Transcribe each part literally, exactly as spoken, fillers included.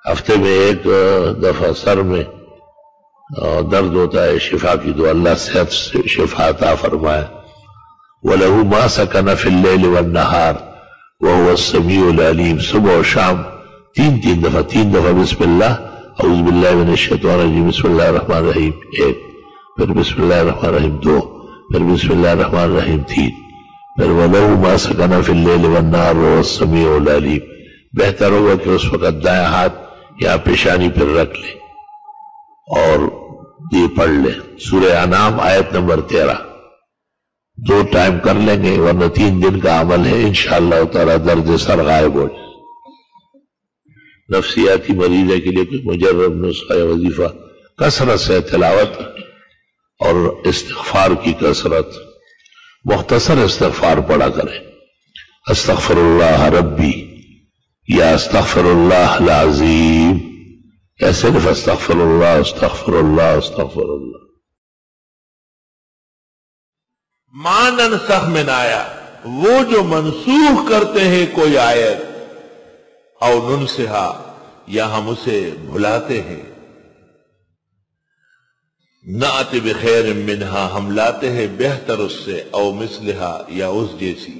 ہفتے میں ایک دفعہ سر میں درد ہوتا ہے، شفا کی دعا، اللہ صحت شفا عطا فرمائے۔ وَلَهُ مَا سَكَنَ فِي اللَّيْلِ وَالنَّهَارِ وَهُوَ السَّمِيعُ الْعَلِيمُ۔ صبح و شام تین تین دفعہ تین دفعہ بسم اللہ، اعوذ باللہ من الشیطان الرجیم، بسم اللہ الرحمن الرحیم ایک، پھر بسم اللہ الرحمن الرحیم دو، پھر بسم اللہ الرحمن الرحیم تین، پھر وَلَهُ مَا سَكَنَ فِي اللَّيْلِ وَالنَّهَارِ وَهُوَ السَّمِيعُ الْعَلِيمُ۔ بہتر ہوگا کہ اس وقت دائیں ہاتھ یا پیشانی پر رکھ لیں اور یہ پڑھ لیں سورہ انعام آیت نمبر تیرہ، دو ٹائم کر لیں گے، ورنہ تین دن کا عمل ہے، انشاءاللہ تعالی درد سر غائب ہو جائے۔ نفسیاتی مریضے کے لیے کوئی مجرب نسخہ یا وظیفہ، کثرت سے تلاوت اور استغفار کی کثرت، مختصر استغفار پڑھا کریں، استغفر اللہ ربی یا استغفر اللہ العظیم، یا صرف استغفر اللہ استغفر اللہ استغفر اللہ۔ ما ننسخ من آیا، وہ جو منسوخ کرتے ہیں کوئی آیت، او ننسہا یا ہم اسے بھلاتے ہیں، نأت بخیر منہا ہم لاتے ہیں بہتر اس سے، او مثلہا یا اس جیسی۔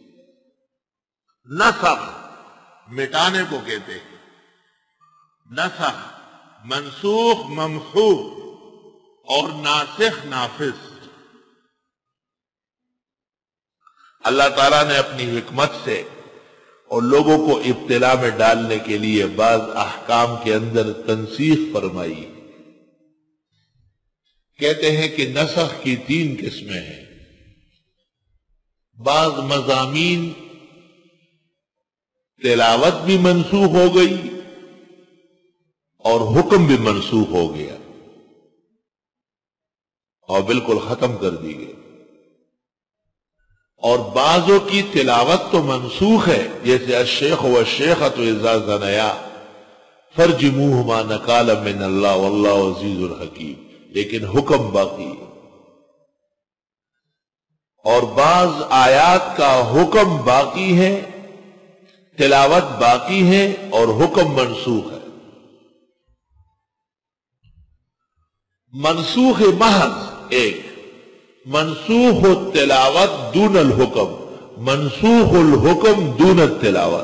نسخ مٹانے کو کہتے ہیں، نسخ منسوخ ممحو اور ناسخ نافذ۔ اللہ تعالیٰ نے اپنی حکمت سے اور لوگوں کو ابتلا میں ڈالنے کے لیے بعض احکام کے اندر تنسیخ فرمائی۔ کہتے ہیں کہ نسخ کی تین قسمیں ہیں، بعض مضامین تلاوت بھی منسوخ ہو گئی اور حکم بھی منسوخ ہو گیا اور بالکل ختم کر دی گئی، اور بعضوں کی تلاوت تو منسوخ ہے، جیسے الشیخ والشیخۃ اذا زنیا فرجموہما نکالا من اللہ واللہ عزیز الحکیم، لیکن حکم باقی ہے۔ اور بعض آیات کا حکم باقی ہے، تلاوت باقی ہے اور حکم منسوخ ہے۔ منسوخ محض ایک، منسوخ التلاوت دون الحکم، منسوخ الحکم دون التلاوت۔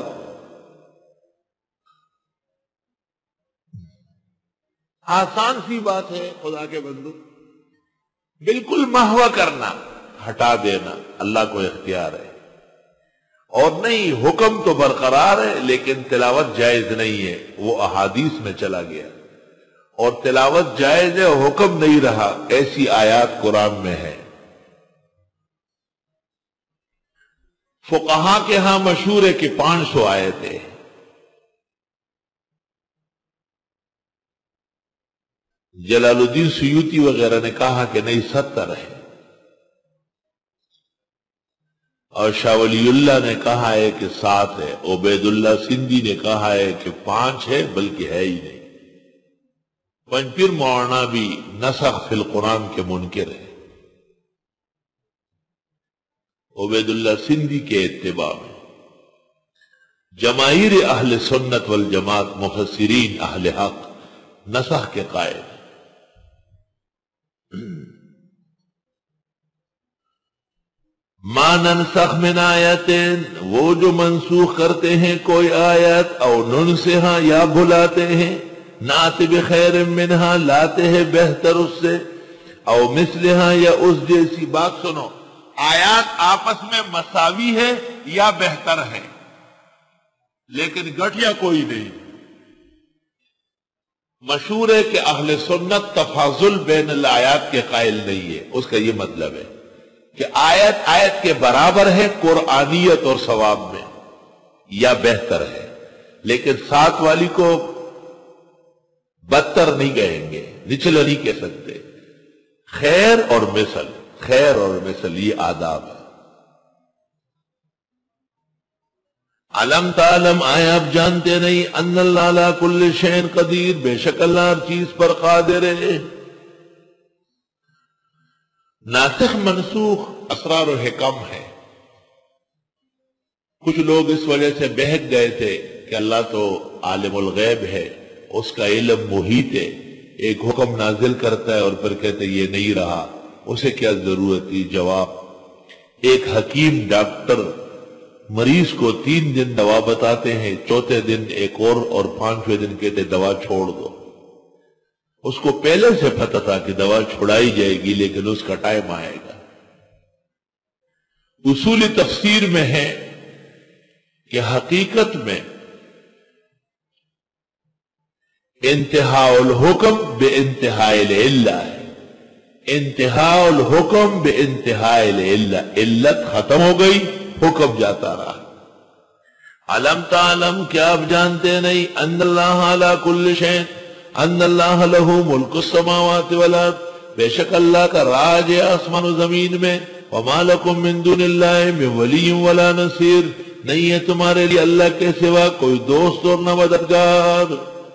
آسان سی بات ہے خدا کے بندو، بالکل محو کرنا، ہٹا دینا اللہ کو اختیار ہے، اور نہیں حکم تو برقرار ہے لیکن تلاوت جائز نہیں ہے، وہ احادیث میں چلا گیا، اور تلاوت جائز ہے اور حکم نہیں رہا، ایسی آیات قرآن میں ہے۔ فقہا کے ہاں مشہور ہے کہ پانچ سو آیتیں، جلال الدین سیوطی وغیرہ نے کہا کہ نہیں ستر ہے، اور شاہ ولی اللہ نے کہا ہے کہ سات ہے، عبید اللہ سندھی نے کہا ہے کہ پانچ ہے بلکہ ہے ہی نہیں۔ پنجپیر مولانا بھی نسخ فی القرآن کے منکر ہے، عبید اللہ سندھی کے اتباع میں۔ جماہیر اہل سنت والجماعت مفسرین اہل حق نسخ کے قائل۔ ما ننسخ من آیت، وہ جو منسوخ کرتے ہیں کوئی آیت، او ننسہا یا بھلاتے ہیں، نأت بخیر منہا لاتے ہیں بہتر اس سے، او مثلہا یا اس جیسی۔ بات سنو، آیات آپس میں مساوی ہے یا بہتر ہے، لیکن گٹھیا کوئی نہیں۔ مشہور ہے کہ اہل سنت تفاضل بین الآیات کے قائل نہیں ہے، اس کا یہ مطلب ہے کہ آیت آیت کے برابر ہے قرآنیت اور ثواب میں، یا بہتر ہے، لیکن ساتھ والی کو بدتر نہیں کہیں گے، نچلا نہیں کہہ سکتے۔ خیر اور مثل، خیر اور مثل یہ آداب ہے۔ علم تعلم، آیا آپ جانتے نہیں، ان اللہ علی کل شیء قدیر، بے شک اللہ ہر چیز پر قادر ہے۔ ناسخ منسوخ اسرار و حکم ہے۔ کچھ لوگ اس وجہ سے بہک گئے تھے کہ اللہ تو عالم الغیب ہے، اس کا علم محیط ہے، ایک حکم نازل کرتا ہے اور پھر کہتے یہ نہیں رہا، اسے کیا ضرورت تھی؟ جواب، ایک حکیم ڈاکٹر مریض کو تین دن دوا بتاتے ہیں، چوتھے دن ایک اور اور پانچویں دن کہتے دوا چھوڑ دو۔ اس کو پہلے سے پتہ تھا کہ دوا چھوڑائی جائے گی، لیکن اس کا ٹائم آئے گا۔ اصول تفسیر میں ہے کہ حقیقت میں انتہا الحکم بے انتہا العلہ ہے، انتہا الحکم بے انتہا العلہ، علت ختم ہو گئی، حکم جاتا رہا۔ علم تعلم، کیا آپ جانتے نہیں، ان اللہ علی کل شیء، ان اللہ لہ ملک السماوات والارض، بے شک اللہ کا راج ہے آسمان و زمین میں، وما لکم من دون اللہ من ولی ولا نصیر، نہیں ہے تمہارے لیے اللہ کے سوا کوئی دوست اور نہ مددگار۔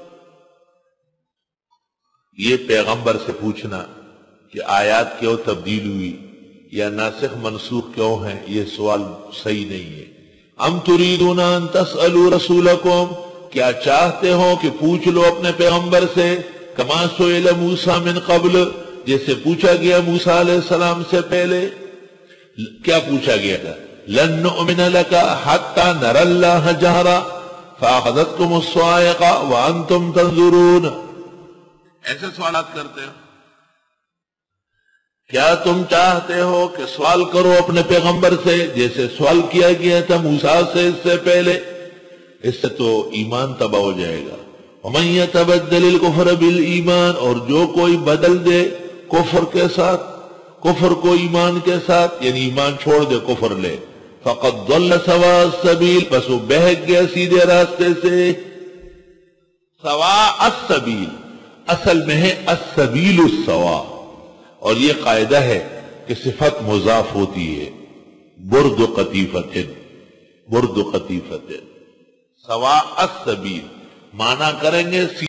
یہ پیغمبر سے پوچھنا کہ آیات کیوں تبدیل ہوئی یا ناسخ منسوخ کیوں ہیں، یہ سوال صحیح نہیں ہے۔ ام تريدون ان تسألوا رسولکم، کیا چاہتے ہو کہ پوچھ لو اپنے پیغمبر سے، کما سئل موسیٰ من قبل، جیسے پوچھا گیا موسیٰ علیہ السلام سے پہلے۔ کیا پوچھا گیا تھا؟ لن نؤمن لك حتى نرى الله جهرا فاخذتكم الصاعقة وانتم تنظرون، ایسے سوالات کرتے ہیں۔ کیا تم چاہتے ہو کہ سوال کرو اپنے پیغمبر سے جیسے سوال کیا گیا تھا موسیٰ سے اس سے پہلے؟ اس سے تو ایمان تباہ ہو جائے گا۔ ومن يتبدل الكفر بالایمان، اور جو کوئی بدل دے کفر کے ساتھ، کفر کو ایمان کے ساتھ، یعنی ایمان چھوڑ دے کفر لے، فقد ضل سواء السبیل، بس وہ بہک گیا سیدھے راستے سے۔ سواء السبیل اصل میں ہے السبیل السواء، اور یہ قاعدہ ہے کہ صفت مضاف ہوتی ہے، برد قطیفت، برد قطیفت، سواء السبیل معنی کریں گے